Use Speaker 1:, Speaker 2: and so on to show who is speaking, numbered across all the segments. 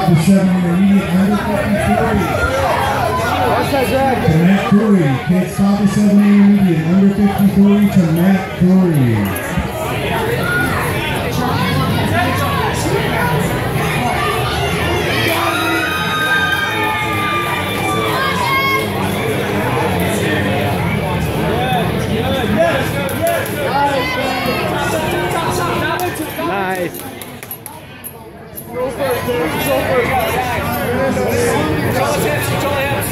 Speaker 1: to 7 intermediate under 53. To Matt Curry. Kids 5 to 7 intermediate under 53 to Matt Curry.
Speaker 2: Nice.
Speaker 3: Go first, Dave. Go first. Control hips. Control hips.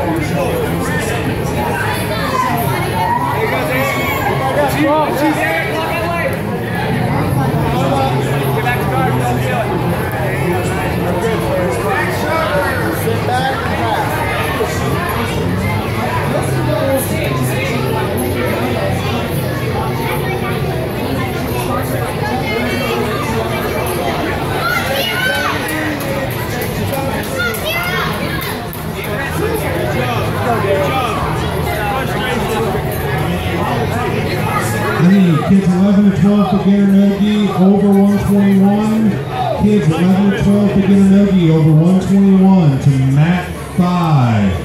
Speaker 3: There you go, Dave. Eric, walk that way. Get back to guard. Don't feel it. Sit back and pass.
Speaker 1: Kids 11 to 12 beginner nogi over 121. Kids 11 to 12 beginner nogi over 121 to Matt 5.